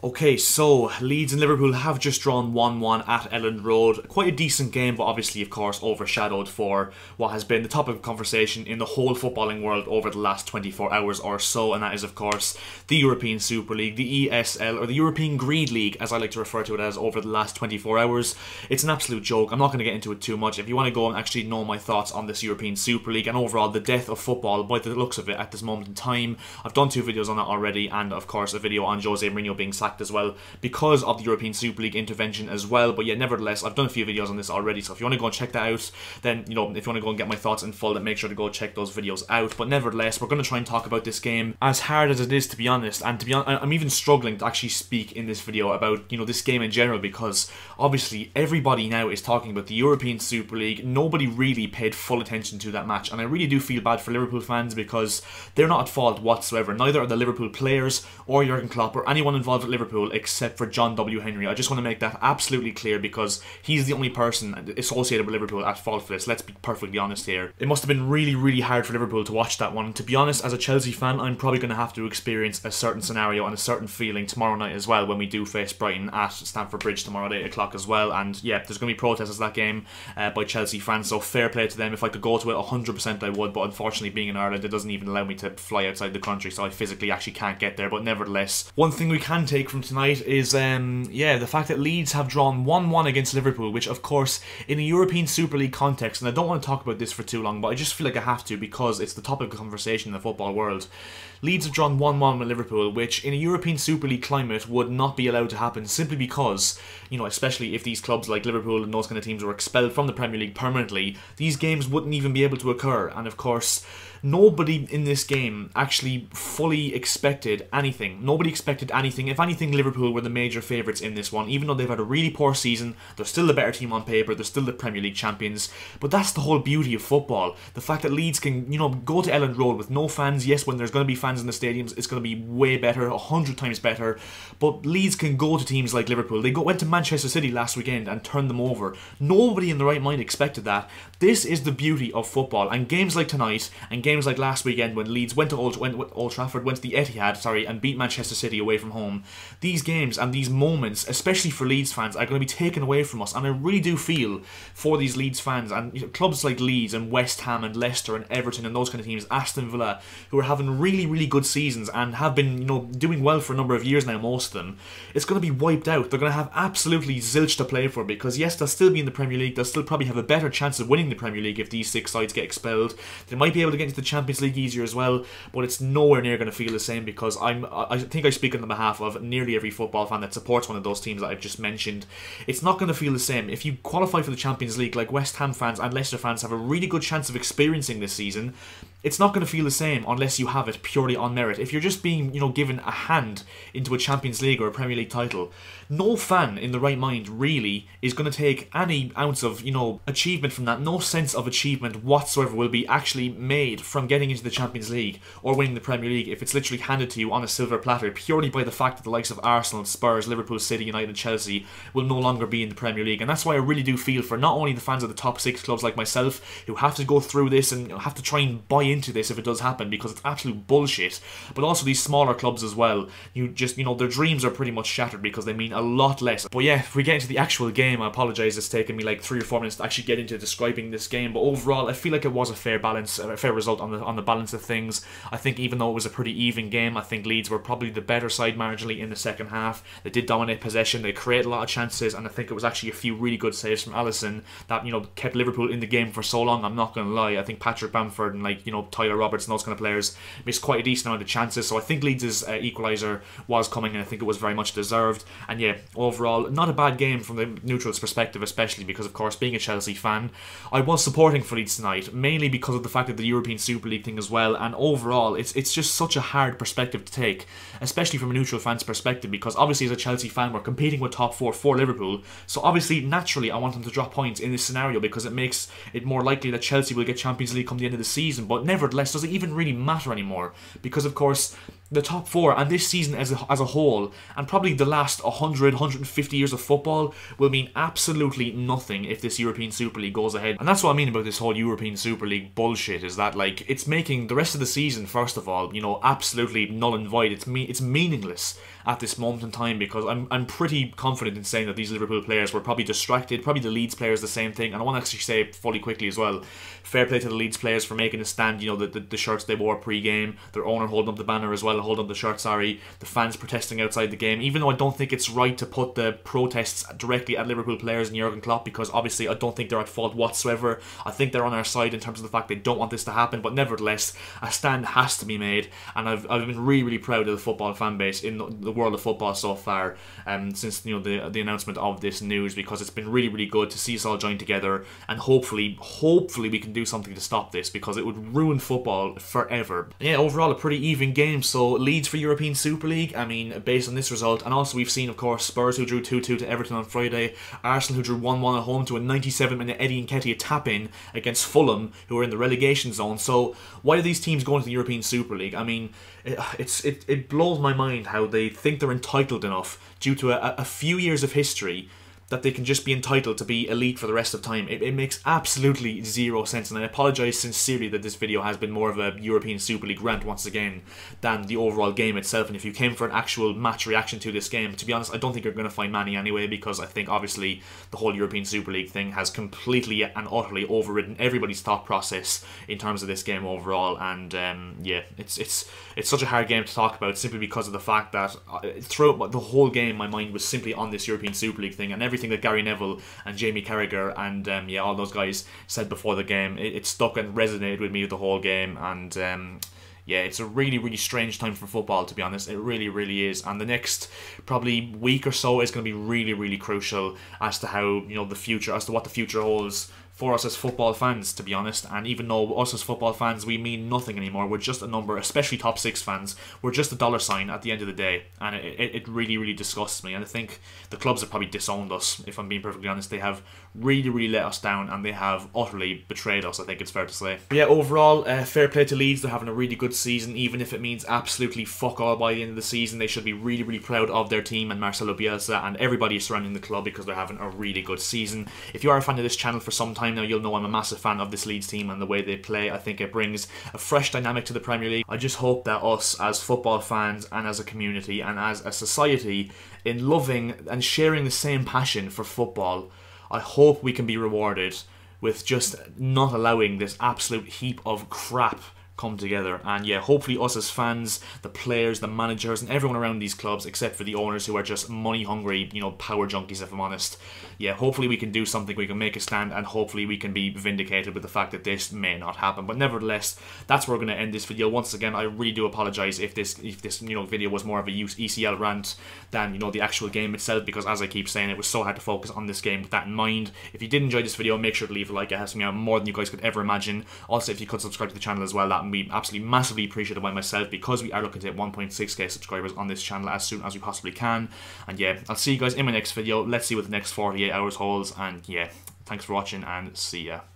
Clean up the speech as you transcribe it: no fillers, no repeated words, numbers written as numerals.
Okay, so Leeds and Liverpool have just drawn 1-1 at Elland Road. Quite a decent game, but obviously, of course, overshadowed for what has been the topic of conversation in the whole footballing world over the last 24 hours or so, and that is, of course, the European Super League, the ESL, or the European Greed League, as I like to refer to it as, over the last 24 hours. It's an absolute joke. I'm not going to get into it too much. If you want to go and actually know my thoughts on this European Super League and overall the death of football by the looks of it at this moment in time, I've done 2 videos on that already, and of course a video on Jose Mourinho being sacked as well because of the European Super League intervention as well. But yeah, nevertheless, I've done a few videos on this already, so if you want to go and check that out, then, you know, if you want to go and get my thoughts in full, then make sure to go check those videos out. But nevertheless, we're going to try and talk about this game, as hard as it is, to be honest, and to be honest, I'm even struggling to actually speak in this video about, you know, this game in general, because obviously everybody now is talking about the European Super League. Nobody really paid full attention to that match, and I really do feel bad for Liverpool fans because they're not at fault whatsoever. Neither are the Liverpool players or Jurgen Klopp or anyone involved with Liverpool except for John W. Henry. I just want to make that absolutely clear because he's the only person associated with Liverpool at fault for this. Let's be perfectly honest here. It must have been really, really hard for Liverpool to watch that one. To be honest, as a Chelsea fan, I'm probably going to have to experience a certain scenario and a certain feeling tomorrow night as well when we do face Brighton at Stamford Bridge tomorrow at 8 o'clock as well. And yeah, there's going to be protests at that game by Chelsea fans, so fair play to them. If I could go to it 100% I would, but unfortunately being in Ireland, it doesn't even allow me to fly outside the country, so I physically actually can't get there. But nevertheless, one thing we can take from tonight is yeah, the fact that Leeds have drawn 1-1 against Liverpool, which of course in a European Super League context, and I don't want to talk about this for too long, but I just feel like I have to because it's the topic of conversation in the football world. Leeds have drawn 1-1 with Liverpool, which in a European Super League climate would not be allowed to happen, simply because, you know, especially if these clubs like Liverpool and those kind of teams were expelled from the Premier League permanently, these games wouldn't even be able to occur. And of course, nobody in this game actually fully expected anything. Nobody expected anything. If anything, Liverpool were the major favourites in this one. Even though they've had a really poor season, they're still the better team on paper, they're still the Premier League champions. But that's the whole beauty of football. The fact that Leeds can, you know, go to Elland Road with no fans. Yes, when there's going to be fans in the stadiums, it's going to be way better, 100 times better. But Leeds can go to teams like Liverpool. They went to Manchester City last weekend and turned them over. Nobody in the right mind expected that. This is the beauty of football. And games like tonight, and games like last weekend when Leeds went to Old Trafford, went to the Etihad, sorry, and beat Manchester City away from home. These games and these moments, especially for Leeds fans, are going to be taken away from us. And I really do feel for these Leeds fans and, you know, clubs like Leeds and West Ham and Leicester and Everton and those kind of teams, Aston Villa, who are having really, really good seasons and have been, you know, doing well for a number of years now, most of them. It's going to be wiped out. They're going to have absolutely zilch to play for because, yes, they'll still be in the Premier League. They'll still probably have a better chance of winning the Premier League if these 6 sides get expelled. They might be able to get into the Champions League easier as well, but it's nowhere near going to feel the same because I think I speak on the behalf of nearly every football fan that supports one of those teams that I've just mentioned. It's not going to feel the same. If you qualify for the Champions League, like West Ham fans and Leicester fans have a really good chance of experiencing this season, it's not going to feel the same unless you have it purely on merit. If you're just being, you know, given a hand into a Champions League or a Premier League title, no fan in the right mind really is going to take any ounce of, you know, achievement from that. No sense of achievement whatsoever will be actually made from getting into the Champions League or winning the Premier League if it's literally handed to you on a silver platter purely by the fact that the likes of Arsenal, Spurs, Liverpool, City, United and Chelsea will no longer be in the Premier League. And that's why I really do feel for not only the fans of the top 6 clubs like myself who have to go through this and have to try and buy into this if it does happen because it's absolute bullshit, but also these smaller clubs as well. You know, their dreams are pretty much shattered because they mean a lot less. But yeah, if we get into the actual game, I apologise, it's taken me like 3 or 4 minutes to actually get into describing this game, but overall I feel like it was a fair balance, a fair result on the balance of things. I think even though it was a pretty even game, I think Leeds were probably the better side marginally in the second half. They did dominate possession, they created a lot of chances, and I think it was actually a few really good saves from Alisson that, you know, kept Liverpool in the game for so long. I'm not going to lie, I think Patrick Bamford and, like, you know, Tyler Roberts and those kind of players missed quite a decent amount of chances, so I think Leeds' equaliser was coming and I think it was very much deserved. And yeah, overall not a bad game from the neutral's perspective, especially because of course being a Chelsea fan I was supporting for Leeds tonight, mainly because of the fact of the European Super League thing as well. And overall it's just such a hard perspective to take, especially from a neutral fan's perspective, because obviously as a Chelsea fan we're competing with top 4 for Liverpool, so obviously naturally I want them to drop points in this scenario because it makes it more likely that Chelsea will get Champions League come the end of the season. But nevertheless, does it even really matter anymore? Because of course the top four and this season as a whole, and probably the last 100, 150 years of football will mean absolutely nothing if this European Super League goes ahead. And that's what I mean about this whole European Super League bullshit, is that like it's making the rest of the season, first of all, you know, absolutely null and void. It's meaningless at this moment in time, because I'm pretty confident in saying that these Liverpool players were probably distracted, probably the Leeds players the same thing. And I want to actually say fully quickly as well, fair play to the Leeds players for making a stand, you know, the shirts they wore pre-game, their owner holding up the banner as well, holding up the shirt, sorry, the fans protesting outside the game, even though I don't think it's right to put the protests directly at Liverpool players and Jurgen Klopp, because obviously I don't think they're at fault whatsoever. I think they're on our side in terms of the fact they don't want this to happen, but nevertheless, a stand has to be made, and I've been really, really proud of the football fan base in the world of football so far, since, you know, the announcement of this news, because it's been really, really good to see us all join together, and hopefully we can do something to stop this, because it would ruin football forever. Yeah, overall a pretty even game. So Leeds for European Super League, I mean, based on this result, and also we've seen, of course, Spurs who drew 2-2 to Everton on Friday, Arsenal who drew 1-1 at home to a 97-minute Eddie Nketiah tap-in against Fulham, who are in the relegation zone. So why are these teams going to the European Super League? I mean, it blows my mind how they think they're entitled enough, due to a few years of history, that they can just be entitled to be elite for the rest of time. It makes absolutely zero sense, and I apologise sincerely that this video has been more of a European Super League rant once again than the overall game itself. And if you came for an actual match reaction to this game, to be honest, I don't think you're going to find many anyway, because I think obviously the whole European Super League thing has completely and utterly overridden everybody's thought process in terms of this game overall. And yeah, it's such a hard game to talk about, simply because of the fact that throughout the whole game my mind was simply on this European Super League thing, and everything that Gary Neville and Jamie Carragher and yeah, all those guys said before the game, it stuck and resonated with me the whole game. And yeah, it's a really, really strange time for football, to be honest. It really, really is. And the next probably week or so is going to be really, really crucial as to how, you know, the future, as to what the future holds for us as football fans, to be honest. And even though us as football fans, we mean nothing anymore, we're just a number, especially top six fans, we're just a dollar sign at the end of the day. And it really, really disgusts me. And I think the clubs have probably disowned us, if I'm being perfectly honest. They have really, really let us down, and they have utterly betrayed us, I think it's fair to say. But yeah, overall, fair play to Leeds. They're having a really good season, even if it means absolutely fuck all by the end of the season. They should be really, really proud of their team and Marcelo Bielsa and everybody surrounding the club, because they're having a really good season. If you are a fan of this channel for some time now, you'll know I'm a massive fan of this Leeds team and the way they play. I think it brings a fresh dynamic to the Premier League. I just hope that us as football fans and as a community and as a society, in loving and sharing the same passion for football, I hope we can be rewarded with just not allowing this absolute heap of crap come together. And yeah, hopefully us as fans, the players, the managers, and everyone around these clubs, except for the owners who are just money hungry, you know, power junkies, if I'm honest. Yeah, hopefully we can do something, we can make a stand, and hopefully we can be vindicated with the fact that this may not happen. But nevertheless, that's where we're going to end this video. Once again, I really do apologise if this you know, video was more of a ECL rant than, you know, the actual game itself, because as I keep saying, it was so hard to focus on this game with that in mind. If you did enjoy this video, make sure to leave a like. It helps me out more than you guys could ever imagine. Also, if you could subscribe to the channel as well, that would be absolutely massively appreciated by myself, because we are looking to hit 1.6k subscribers on this channel as soon as we possibly can. And yeah, I'll see you guys in my next video. Let's see what the next 48 hours holds. And yeah, thanks for watching, and see ya.